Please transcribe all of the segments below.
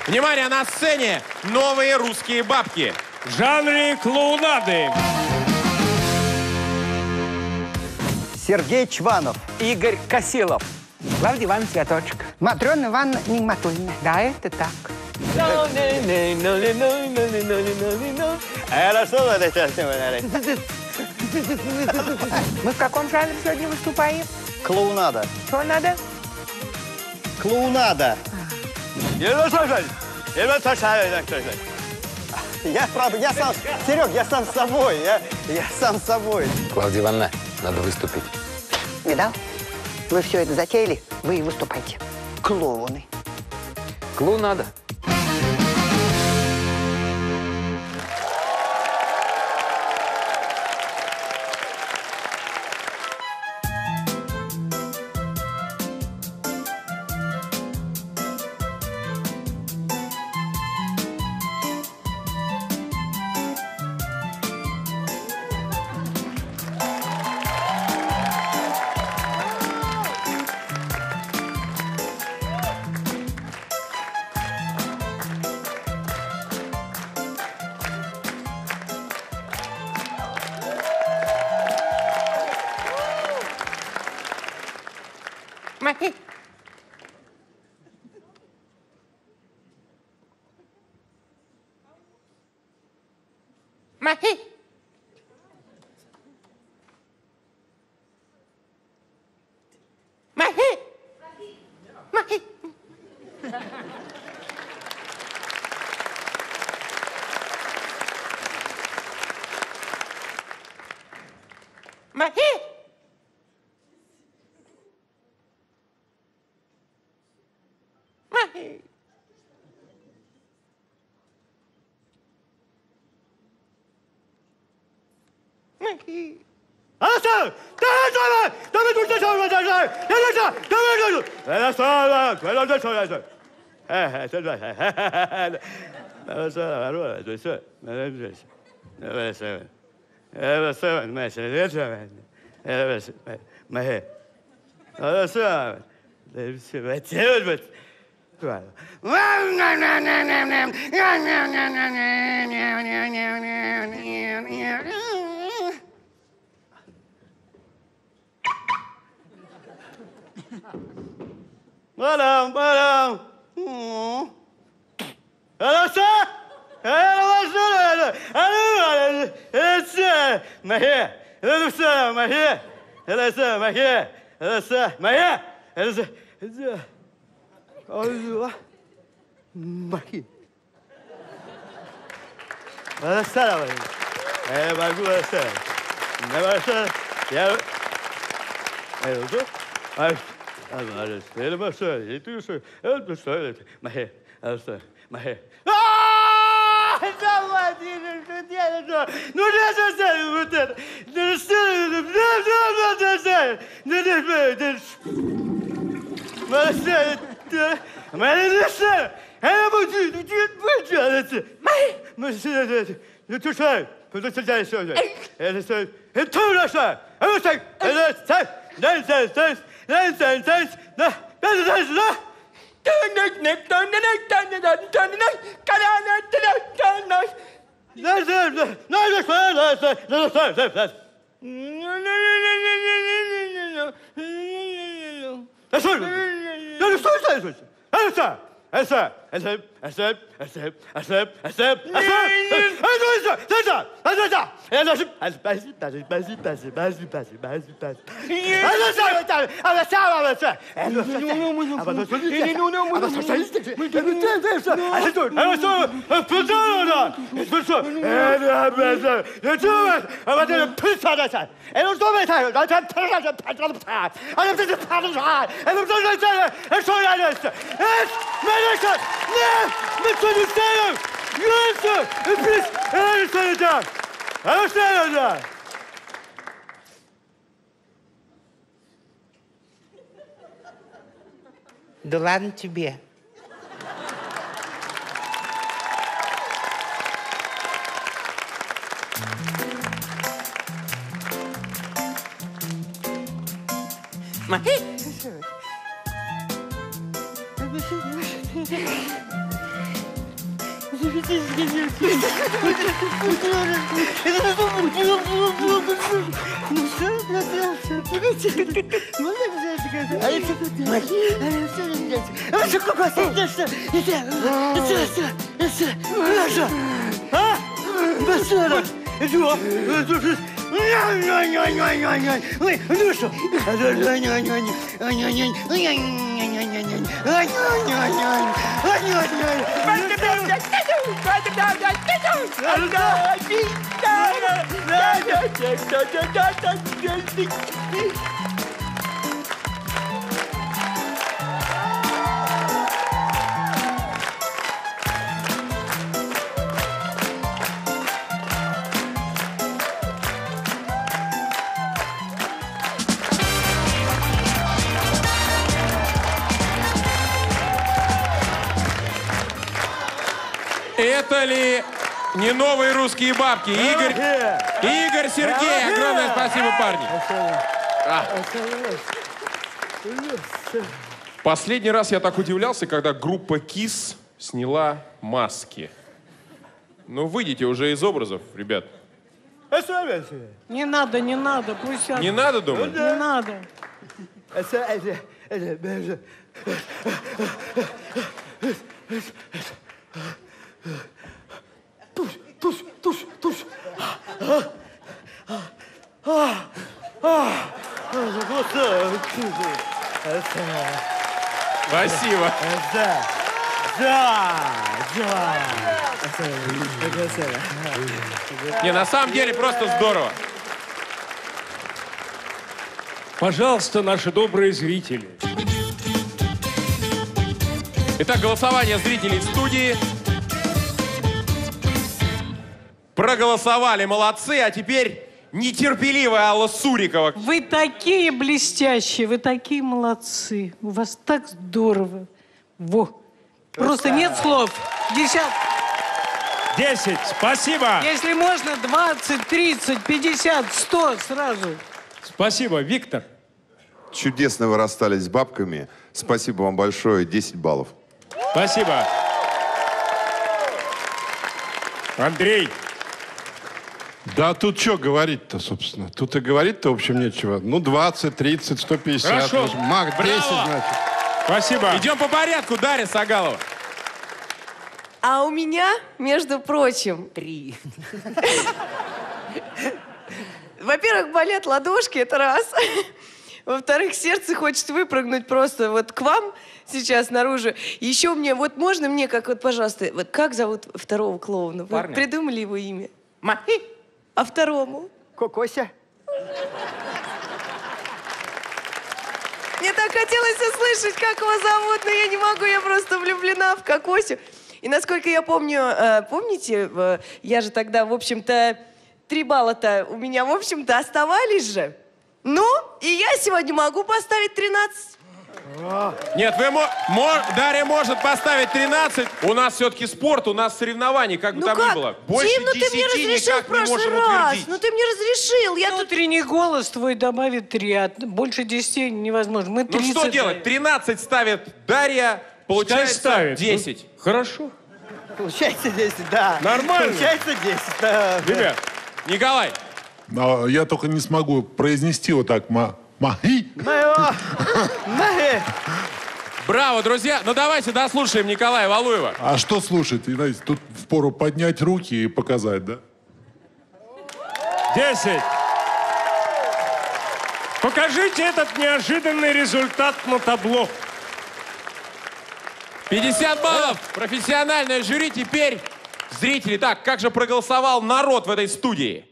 Внимание, на сцене новые русские бабки. В жанре клоунады. Сергей Чванов. Игорь Косилов. Клавдия Ивановна Цветочек. Матрена Ивановна Нигматульна. Да, это так. Мы в каком жанре сегодня выступаем? Клоунада. Что надо? Клоунада. Я, правда, я сам... Серег, я сам с собой. Я сам с собой. Клавдия Ивановна, надо выступить. Видал? Вы все это затеяли, вы и выступайте. Клоуны. Клоунада. Махи. Махи. Махи. Махи. Махи. Madam. Да ладно тебе. Махи. Это ли не новые русские бабки? Игорь, Сергей, огромное спасибо, парни. Последний раз я так удивлялся, когда группа KISS сняла маски. Ну, выйдите уже из образов, ребят. Не надо, пусть... Не надо, думаю? Не надо. Спасибо. Не, на самом деле просто здорово. Пожалуйста, наши добрые зрители. Итак, голосование зрителей в студии. Проголосовали, молодцы, а теперь нетерпеливая Алла Сурикова. Вы такие блестящие, вы такие молодцы. У вас так здорово. Во. Просто нет слов. 10. Спасибо. Если можно, 20, 30, 50, 100 сразу. Спасибо, Виктор. Чудесно вы расстались с бабками. Спасибо вам большое. 10 баллов. Спасибо. Андрей. Да тут что говорить-то, собственно? Тут и говорить-то, в общем, нечего. Ну, 20, 30, 150. Хорошо. Мак, 10, Браво. значит. Спасибо. Идем по порядку, Дарья Сагалова. А у меня, между прочим... 3. Во-первых, болят ладошки, это раз. Во-вторых, сердце хочет выпрыгнуть просто вот к вам сейчас наружу. Еще мне, вот можно мне, как вот, пожалуйста, вот как зовут второго клоуна? Вы Парня? придумали его имя? Махи. А второму? Кокося. Мне так хотелось услышать, как его зовут, но я не могу, я просто влюблена в Кокосю. И насколько я помню, помните, я же тогда, в общем-то, 3 балла-то у меня, в общем-то, оставались же. Ну, и я сегодня могу поставить 13. Нет, Дарья может поставить 13. У нас все-таки спорт, у нас соревнования, как бы Ну там ни как? было. Больше Тим, ну 10 ты мне разрешил в никак не прошлый можем раз. утвердить. Ну ты мне разрешил. Я тут... Внутренний голос твой добавит 3, а больше 10 невозможно. Мы Ну 30 что делать? 13 ставит Дарья, получается ставит. 10. Ну, хорошо. Получается 10, да. Нормально. Получается 10, да. Ребят, Николай, Но я только не смогу произнести вот так. Махи. браво, друзья. Ну давайте дослушаем Николая Валуева. А что слушать? И, знаете, тут впору поднять руки и показать, да? 10. Покажите этот неожиданный результат на табло. 50 баллов. Профессиональное жюри. Теперь зрители. Так, как же проголосовал народ в этой студии?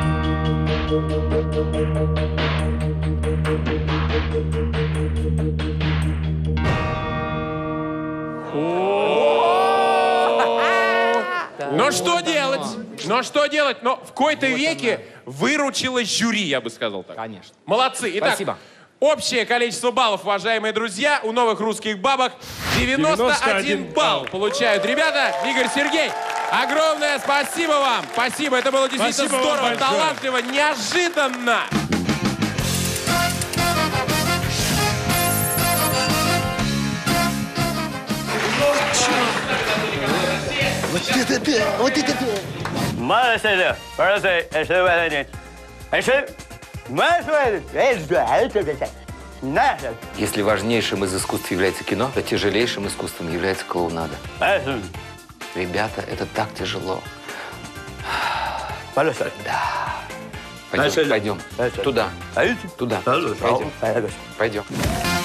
Но что делать? Но что делать? Но в кои-то веке выручило жюри, я бы сказал так. Конечно. Молодцы. Итак, Спасибо. общее количество баллов, уважаемые друзья, у новых русских бабок 91 балл получают ребята. Игорь, Сергей, огромное спасибо вам. Спасибо, это было действительно Спасибо вам здорово, большое. талантливо, неожиданно. Вот это Если важнейшим из искусств является кино, то тяжелейшим искусством является клоунада. Ребята, это так тяжело. Да. Пойдем. Туда. Туда. Пойдем. Пойдем.